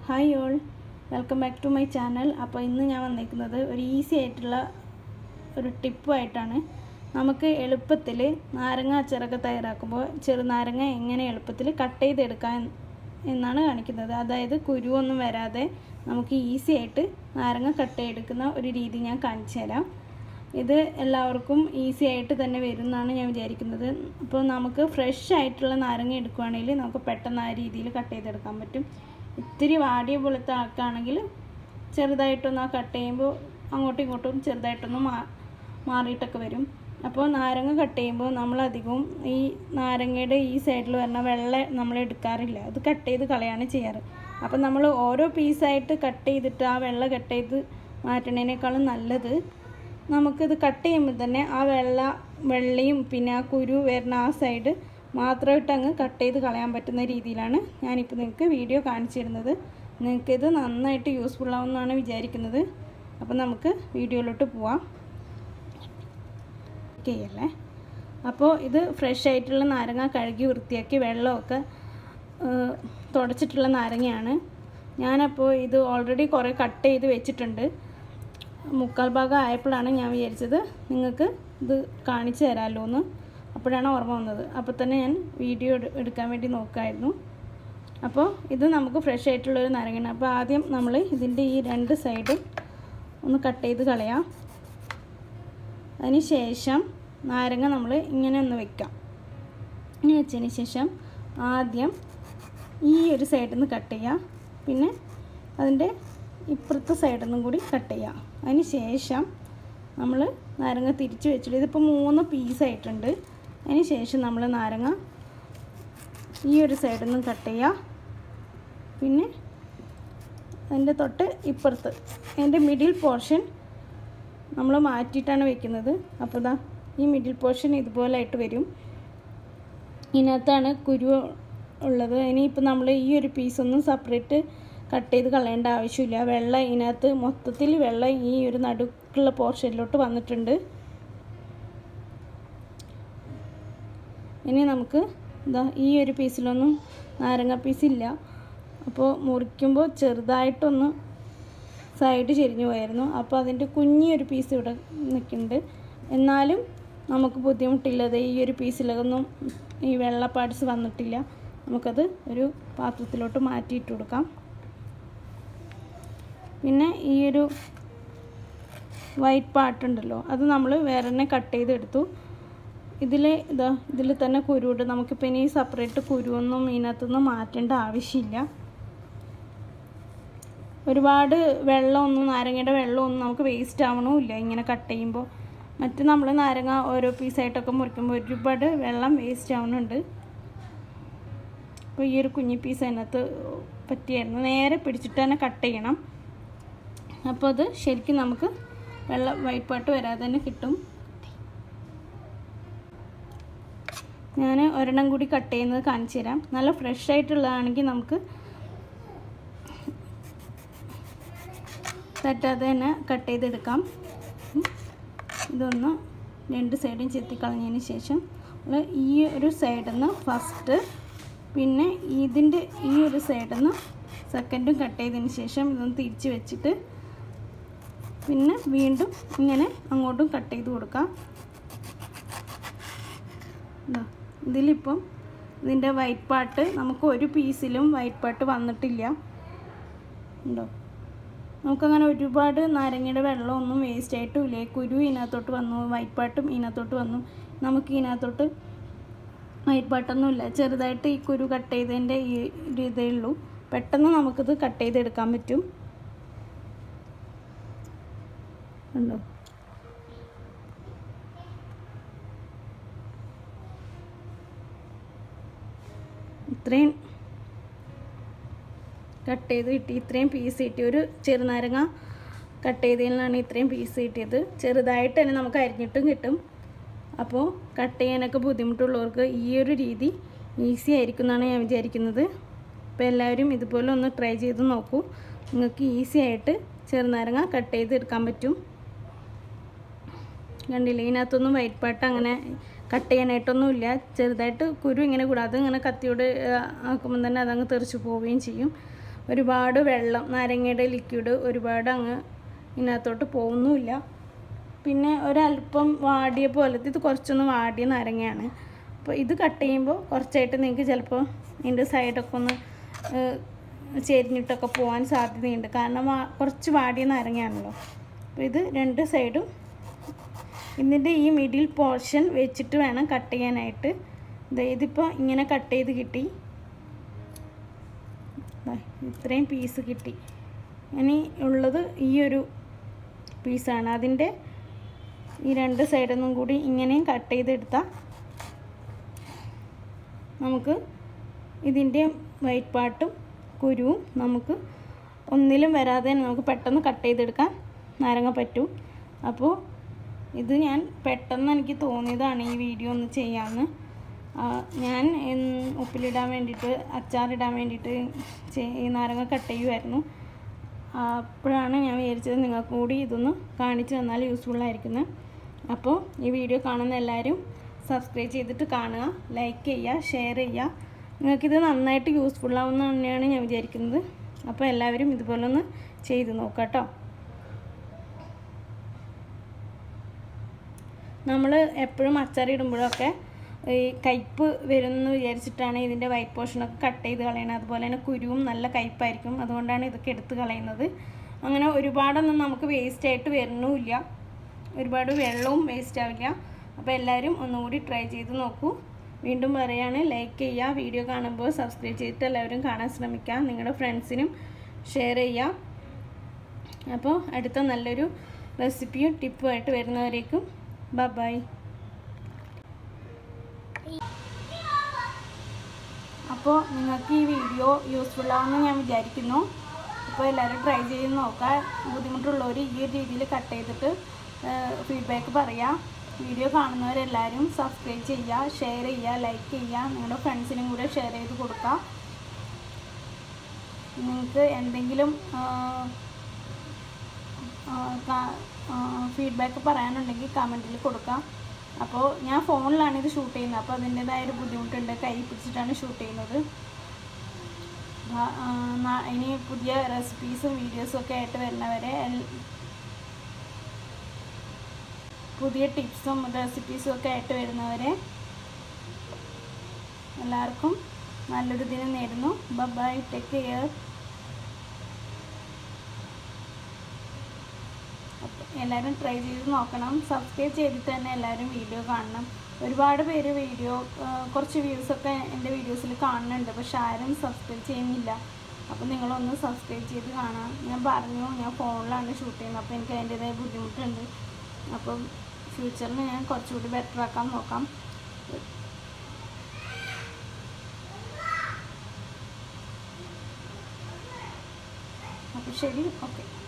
Hi all, welcome back to my channel. അപ്പോൾ ഇന്ന് ഞാൻ വന്നിരിക്കുന്നത് ഒരു ഈസി ആയിട്ടുള്ള ഒരു ടിപ്പുമായിട്ടാണ്. നമുക്ക് എളുപ്പത്തിൽ നാരങ്ങ അച്ചാറൊക്കെ തയ്യാറാക്കുമ്പോൾ ചെറുനാരങ്ങ എങ്ങനെ എളുപ്പത്തിൽ കട്ട് ചെയ്തെടുക്കാൻ എന്നാണ് കാണിക്കുന്നത്. അതായത് കുരുവൊന്നും വരാതെ നമുക്ക് ഈസി ആയിട്ട് നാരങ്ങ കട്ട് ചെയ്തെടുക്കുന്ന ഒരു രീതി ഞാൻ കാണിച്ചു തരാം. ഇത് എല്ലാവർക്കും ഈസി ആയിട്ട് തന്നെ വരുമെന്നാണ് ഞാൻ വിചാരിക്കുന്നത്. അപ്പോൾ നമുക്ക് ഫ്രഷ് ആയിട്ടുള്ള നാരങ്ങ എടുക്കുകയാണെങ്കിൽ നമുക്ക് പെട്ടെന്ന് ആ രീതിയിൽ കട്ട് ചെയ്തെടുക്കാൻ പറ്റും. ഇത്തിരി വാടിയ പോലത്തെ ആൾക്കാണെങ്കിൽ ചെറുതായിട്ടൊന്ന് ആ കട്ട് ചെയ്യുമ്പോൾ അങ്ങോട്ടും ഇങ്ങോട്ടും ചെറുതായിട്ടൊന്ന് മാറിയിട്ടൊക്കെ വരും. അപ്പോൾ നാരങ്ങ കട്ട് ചെയ്യുമ്പോൾ നമ്മളധികവും ഈ നാരങ്ങയുടെ ഈ സൈഡിൽ വരുന്ന വെള്ള നമ്മൾ എടുക്കാറില്ല, അത് കട്ട് ചെയ്ത് കളയാണ് ചെയ്യാറ്. അപ്പോൾ നമ്മൾ ഓരോ പീസായിട്ട് കട്ട് ചെയ്തിട്ട് ആ വെള്ള കട്ട് ചെയ്ത് മാറ്റുന്നതിനേക്കാളും നല്ലത് നമുക്കിത് കട്ട് ചെയ്യുമ്പോൾ തന്നെ ആ വെള്ളയും പിന്നെ ആ കുരു വരുന്ന ആ സൈഡ് മാത്രമായിട്ട് അങ്ങ് കട്ട് ചെയ്ത് കളയാൻ പറ്റുന്ന രീതിയിലാണ് ഞാനിപ്പോൾ നിങ്ങൾക്ക് വീഡിയോ കാണിച്ചു തരുന്നത്. നിങ്ങൾക്കിത് നന്നായിട്ട് യൂസ്ഫുൾ ആവുമെന്നാണ് വിചാരിക്കുന്നത്. അപ്പോൾ നമുക്ക് വീഡിയോയിലോട്ട് പോവാം. ചെയ്യല്ലേ. അപ്പോൾ ഇത് ഫ്രഷ് ആയിട്ടുള്ള നാരങ്ങ കഴുകി വൃത്തിയാക്കി വെള്ളമൊക്കെ തുടച്ചിട്ടുള്ള നാരങ്ങയാണ്. ഞാനപ്പോൾ ഇത് ഓൾറെഡി കുറേ കട്ട് ചെയ്ത് വെച്ചിട്ടുണ്ട്. മുക്കാൽ ഭാഗം ആയപ്പോഴാണ് ഞാൻ വിചാരിച്ചത് നിങ്ങൾക്ക് ഇത് കാണിച്ചു തരാമല്ലോ എന്ന്. അപ്പോഴാണ് ഓർമ്മ വന്നത്. അപ്പോൾ തന്നെ ഞാൻ വീഡിയോ എടുക്കാൻ വേണ്ടി നോക്കായിരുന്നു. അപ്പോൾ ഇത് നമുക്ക് ഫ്രഷ് ആയിട്ടുള്ളൊരു നാരങ്ങയാണ്. അപ്പോൾ ആദ്യം നമ്മൾ ഇതിൻ്റെ ഈ രണ്ട് സൈഡും ഒന്ന് കട്ട് ചെയ്ത് കളയാം. അതിന് ശേഷം നാരങ്ങ നമ്മൾ ഇങ്ങനെ ഒന്ന് വെക്കാം. ഇങ്ങനെ വെച്ചതിന് ശേഷം ആദ്യം ഈ ഒരു സൈഡിൽ നിന്ന് കട്ട് ചെയ്യാം, പിന്നെ അതിൻ്റെ ഇപ്പുറത്തെ സൈഡിൽ നിന്നും കൂടി കട്ട് ചെയ്യാം. അതിന് ശേഷം നമ്മൾ നാരങ്ങ തിരിച്ച് വെച്ചിട്ട് ഇതിപ്പോൾ 3 പീസായിട്ടുണ്ട്. അതിന് ശേഷം നമ്മൾ നാരങ്ങ ഈ ഒരു സൈഡിൽ നിന്നും കട്ട് ചെയ്യുക, പിന്നെ അതിൻ്റെ തൊട്ട് ഇപ്പുറത്ത് അതിൻ്റെ മിഡിൽ പോർഷൻ നമ്മൾ മാറ്റിയിട്ടാണ് വെക്കുന്നത്. അപ്പോൾ ഇതാ ഈ മിഡിൽ പോർഷൻ ഇതുപോലെ ആയിട്ട് വരും. ഇതിനകത്താണ് കുരു ഉള്ളത്. ഇനിയിപ്പോൾ നമ്മൾ ഈ ഒരു പീസൊന്നും സെപ്പറേറ്റ് കട്ട് ചെയ്ത് കളയേണ്ട ആവശ്യമില്ല. വെള്ളം ഇതിനകത്ത് മൊത്തത്തിൽ വെള്ളം ഈ ഒരു നടുക്കുള്ള പോർഷനിലോട്ട് വന്നിട്ടുണ്ട്. ഇനി നമുക്ക് ഇതാ ഈ ഒരു പീസിലൊന്നും നാരങ്ങ പീസില്ല. അപ്പോൾ മുറിക്കുമ്പോൾ ചെറുതായിട്ടൊന്ന് സൈഡ് ചെരിഞ്ഞു പോയായിരുന്നു. അപ്പോൾ അതിൻ്റെ കുഞ്ഞൊരു പീസ് ഇവിടെ നിൽക്കുന്നുണ്ട്. എന്നാലും നമുക്ക് ബുദ്ധിമുട്ടില്ലത്. ഈ ഒരു പീസിലൊന്നും ഈ വെള്ള പാർട്സ് വന്നിട്ടില്ല. നമുക്കത് ഒരു പാത്രത്തിലോട്ട് മാറ്റിയിട്ട് കൊടുക്കാം. പിന്നെ ഈ ഒരു വൈറ്റ് പാർട്ടുണ്ടല്ലോ, അത് നമ്മൾ വേറെ തന്നെ കട്ട് ചെയ്തെടുത്തു. ഇതിൽ തന്നെ കുരുണ്ട്. നമുക്കിപ്പോൾ ഇനി സെപ്പറേറ്റ് കുരുവൊന്നും ഇതിനകത്തൊന്നും മാറ്റേണ്ട ആവശ്യമില്ല. ഒരുപാട് വെള്ളമൊന്നും നാരങ്ങയുടെ വെള്ളമൊന്നും നമുക്ക് വേസ്റ്റ് ആവണമില്ല ഇങ്ങനെ കട്ട് ചെയ്യുമ്പോൾ. മറ്റ് നമ്മൾ നാരങ്ങ ഓരോ പീസായിട്ടൊക്കെ മുറിക്കുമ്പോൾ ഒരുപാട് വെള്ളം വേസ്റ്റ് ആവുന്നുണ്ട്. അപ്പോൾ ഈ ഒരു കുഞ്ഞി പീസ് അതിനകത്ത് പറ്റിയായിരുന്നു. നേരെ പിടിച്ചിട്ട് തന്നെ കട്ട് ചെയ്യണം. അപ്പോൾ അത് ശരിക്കും നമുക്ക് വൈറ്റ് പാർട്ട് വരാതെ തന്നെ കിട്ടും. ഞാൻ ഒരെണ്ണം കൂടി കട്ട് ചെയ്യുന്നത് കാണിച്ചു തരാം. നല്ല ഫ്രഷ് ആയിട്ടുള്ളതാണെങ്കിൽ നമുക്ക് തെറ്റാതെ തന്നെ കട്ട് ചെയ്തെടുക്കാം. ഇതൊന്ന് രണ്ട് സൈഡും ചെത്തിക്കളഞ്ഞതിന് ശേഷം നമ്മൾ ഈ ഒരു സൈഡിൽ നിന്ന് ഫസ്റ്റ്, പിന്നെ ഇതിൻ്റെ ഈ ഒരു സൈഡിൽ നിന്ന് സെക്കൻഡും കട്ട് ചെയ്തതിന് ശേഷം ഇതൊന്ന് തിരിച്ച് വെച്ചിട്ട് പിന്നെ വീണ്ടും ഇങ്ങനെ അങ്ങോട്ടും കട്ട് ചെയ്ത് കൊടുക്കാം. ഇതിലിപ്പം ഇതിൻ്റെ വൈറ്റ് പാർട്ട് നമുക്ക് ഒരു പീസിലും വൈറ്റ് പാർട്ട് വന്നിട്ടില്ല ഉണ്ടോ. നമുക്കങ്ങനെ ഒരുപാട് നാരങ്ങയുടെ വെള്ളമൊന്നും വേസ്റ്റ് ആയിട്ടും ഇല്ലേ. കുരു ഇതിനകത്തോട്ട് വന്നു, വൈറ്റ് പാർട്ടും ഇതിനകത്തോട്ട് വന്നു. നമുക്ക് ഇതിനകത്തോട്ട് വൈറ്റ് പാർട്ടൊന്നും ഇല്ല. ചെറുതായിട്ട് ഈ കുരു കട്ട് ചെയ്തതിൻ്റെ ഈ ഒരു ഇതേ ഉള്ളൂ. പെട്ടെന്ന് നമുക്കിത് കട്ട് ചെയ്തെടുക്കാൻ പറ്റും ഉണ്ടോ. ഇത്രയും കട്ട് ചെയ്ത് കിട്ടി, ഇത്രയും പീസ് കിട്ടി. ഒരു ചെറുനാരങ്ങ കട്ട് ചെയ്തതിനാണ് ഇത്രയും പീസ് കിട്ടിയത്. ചെറുതായിട്ട് തന്നെ നമുക്ക് അരിഞ്ഞിട്ടും കിട്ടും. അപ്പോൾ കട്ട് ചെയ്യാനൊക്കെ ബുദ്ധിമുട്ടുള്ളവർക്ക് ഈ ഒരു രീതി ഈസി ആയിരിക്കും എന്നാണ് ഞാൻ വിചാരിക്കുന്നത്. അപ്പോൾ എല്ലാവരും ഇതുപോലെ ഒന്ന് ട്രൈ ചെയ്ത് നോക്കൂ. നിങ്ങൾക്ക് ഈസി ആയിട്ട് ചെറുനാരങ്ങ കട്ട് ചെയ്തെടുക്കാൻ പറ്റും. കണ്ടില്ലേ, ഇതിനകത്തൊന്നും വൈറ്റ് പാർട്ട് അങ്ങനെ കട്ട് ചെയ്യാനായിട്ടൊന്നുമില്ല. ചെറുതായിട്ട് കുരു ഇങ്ങനെ കൂടാതെ ഇങ്ങനെ കത്തിയോട് ആക്കുമ്പോൾ തന്നെ അതങ്ങ് തെറിച്ച് പോവുകയും ചെയ്യും. ഒരുപാട് വെള്ളം നാരങ്ങയുടെ ലിക്വിഡ് ഒരുപാട് അങ്ങ് ഇതിനകത്തോട്ട് പോകുന്നുമില്ല. പിന്നെ ഒരല്പം വാടിയ പോലത്തെ, ഇത് കുറച്ചൊന്ന് വാടിയ നാരങ്ങയാണ്. അപ്പോൾ ഇത് കട്ട് ചെയ്യുമ്പോൾ കുറച്ചായിട്ട് നിങ്ങൾക്ക് ചിലപ്പോൾ ഇതിൻ്റെ സൈഡൊക്കെ ഒന്ന് ചെരിഞ്ഞിട്ടൊക്കെ പോകാൻ സാധ്യതയുണ്ട്, കാരണം കുറച്ച് വാടിയ നാരങ്ങയാണല്ലോ. അപ്പോൾ ഇത് രണ്ട് സൈഡും ഇതിൻ്റെ ഈ മിഡിൽ പോർഷൻ വെച്ചിട്ട് വേണം കട്ട് ചെയ്യാനായിട്ട്. ഇതിപ്പോൾ ഇങ്ങനെ കട്ട് ചെയ്ത് കിട്ടി, ഇത്രയും പീസ് കിട്ടി. ഇനി ഉള്ളത് ഈ ഒരു പീസാണ്. അതിൻ്റെ ഈ രണ്ട് സൈഡൊന്നും കൂടി ഇങ്ങനെയും കട്ട് ചെയ്തെടുത്താൽ നമുക്ക് ഇതിൻ്റെ വൈറ്റ് പാർട്ടും കുരുവും നമുക്ക് ഒന്നിലും വരാതെ നമുക്ക് പെട്ടെന്ന് കട്ട് ചെയ്തെടുക്കാൻ നാരങ്ങ പറ്റും. അപ്പോൾ ഇത് ഞാൻ പെട്ടെന്ന് എനിക്ക് തോന്നിയതാണ് ഈ വീഡിയോ ഒന്ന് ചെയ്യാമെന്ന്. ഞാൻ ഉപ്പിലിടാൻ വേണ്ടിയിട്ട്, അച്ചാറിടാൻ വേണ്ടിയിട്ട് ഈ നാരങ്ങ കട്ട് ചെയ്യുമായിരുന്നു. അപ്പോഴാണ് ഞാൻ വിചാരിച്ചത് നിങ്ങൾക്ക് കൂടി ഇതൊന്ന് കാണിച്ചു തന്നാൽ യൂസ്ഫുള്ളായിരിക്കുന്നത്. അപ്പോൾ ഈ വീഡിയോ കാണുന്ന എല്ലാവരും സബ്സ്ക്രൈബ് ചെയ്തിട്ട് കാണുക, ലൈക്ക് ചെയ്യുക, ഷെയർ ചെയ്യുക. നിങ്ങൾക്കിത് നന്നായിട്ട് യൂസ്ഫുള്ളാവുന്ന തന്നെയാണ് ഞാൻ വിചാരിക്കുന്നത്. അപ്പോൾ എല്ലാവരും ഇതുപോലെ ഒന്ന് ചെയ്ത് നോക്കാം കേട്ടോ. നമ്മൾ എപ്പോഴും അച്ചാറിടുമ്പോഴൊക്കെ ഈ കയ്പ്പ് വരുമെന്ന് വിചാരിച്ചിട്ടാണ് ഇതിൻ്റെ വൈറ്റ് പോർഷനൊക്കെ കട്ട് ചെയ്ത് കളയണത്. അതുപോലെ തന്നെ കുരുവും നല്ല കയ്പ്പായിരിക്കും, അതുകൊണ്ടാണ് ഇതൊക്കെ എടുത്ത് കളയുന്നത്. അങ്ങനെ ഒരുപാടൊന്നും നമുക്ക് വേസ്റ്റായിട്ട് വരണമില്ല, ഒരുപാട് വെള്ളവും വേസ്റ്റ് ആവില്ല. അപ്പോൾ എല്ലാവരും ഒന്നുകൂടി ട്രൈ ചെയ്ത് നോക്കൂ. വീണ്ടും പറയുകയാണ്, ലൈക്ക് ചെയ്യുക, വീഡിയോ കാണുമ്പോൾ സബ്സ്ക്രൈബ് ചെയ്തിട്ട് എല്ലാവരും കാണാൻ ശ്രമിക്കുക, നിങ്ങളുടെ ഫ്രണ്ട്സിനും ഷെയർ ചെയ്യുക. അപ്പോൾ അടുത്ത നല്ലൊരു റെസിപ്പിയും ടിപ്പുമായിട്ട് വരുന്നവരേക്കും ബൈ. അപ്പോൾ നിങ്ങൾക്ക് ഈ വീഡിയോ യൂസ്ഫുള്ളാണെന്ന് ഞാൻ വിചാരിക്കുന്നു. അപ്പോൾ എല്ലാവരും ട്രൈ ചെയ്ത് നോക്കുക. ബുദ്ധിമുട്ടുള്ളവർ ഈ ഒരു രീതിയിൽ കട്ട് ചെയ്തിട്ട് ഫീഡ്ബാക്ക് പറയുക. വീഡിയോ കാണുന്നവരെല്ലാവരും സബ്സ്ക്രൈബ് ചെയ്യുക, ഷെയർ ചെയ്യുക, ലൈക്ക് ചെയ്യുക, നിങ്ങളുടെ ഫ്രണ്ട്സിനും കൂടെ ഷെയർ ചെയ്ത് കൊടുക്കുക. നിങ്ങൾക്ക് എന്തെങ്കിലും ഫീഡ്ബാക്ക് പറയാനുണ്ടെങ്കിൽ കമൻറ്റിൽ കൊടുക്കാം. അപ്പോൾ ഞാൻ ഫോണിലാണ് ഇത് ഷൂട്ട് ചെയ്യുന്നത്, അപ്പോൾ അതിൻ്റേതായൊരു ബുദ്ധിമുട്ടുണ്ട്, കൈ പിടിച്ചിട്ടാണ് ഷൂട്ട് ചെയ്യുന്നത്. ഇനി പുതിയ റെസിപ്പീസും വീഡിയോസും ഒക്കെ ആയിട്ട് വരുന്നവരെ, പുതിയ ടിപ്സും റെസിപ്പീസും ഒക്കെ ആയിട്ട് വരുന്നവരെ എല്ലാവർക്കും നല്ലൊരു ദിനം നേരുന്നു. Bye, take care. എല്ലാവരും ട്രൈ ചെയ്ത് നോക്കണം, സബ്സ്ക്രൈബ് ചെയ്തിട്ട് തന്നെ എല്ലാവരും വീഡിയോ കാണണം. ഒരുപാട് പേര് കുറച്ച് വ്യൂസൊക്കെ എൻ്റെ വീഡിയോസിൽ കാണുന്നുണ്ട്, പക്ഷെ ആരും സബ്സ്ക്രൈബ് ചെയ്യുന്നില്ല. അപ്പോൾ നിങ്ങളൊന്ന് സബ്സ്ക്രൈബ് ചെയ്ത് കാണാം. ഞാൻ പറഞ്ഞു, ഞാൻ ഫോണിലാണ് ഷൂട്ട് ചെയ്യുന്നത്, അപ്പോൾ എനിക്ക് അതിൻ്റേതായ ബുദ്ധിമുട്ടുണ്ട്. അപ്പം ഫ്യൂച്ചറിൽ ഞാൻ കുറച്ചുകൂടി ബെറ്റർ ആക്കാൻ നോക്കാം. അപ്പോൾ ശരി, ഓക്കെ.